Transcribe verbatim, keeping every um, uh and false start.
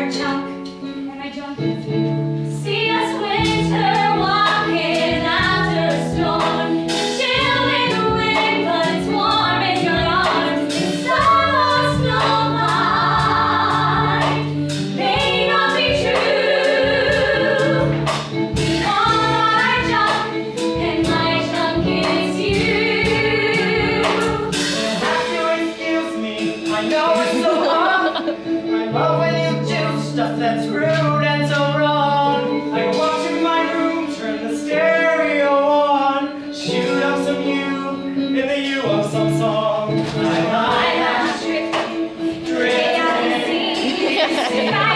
our junk, and I jump with you. See us winter walking after a storm. Chill in the wind, but it's warm in your arms. Summer snowflake may not be true. We are our junk, and my junk is you. You'll have to excuse me, I know it's so hard. I love when you do stuff that's rude and so wrong. I watch in my room, turn the stereo on, shoot up some you in the you of some song. I might have drifted, drifted.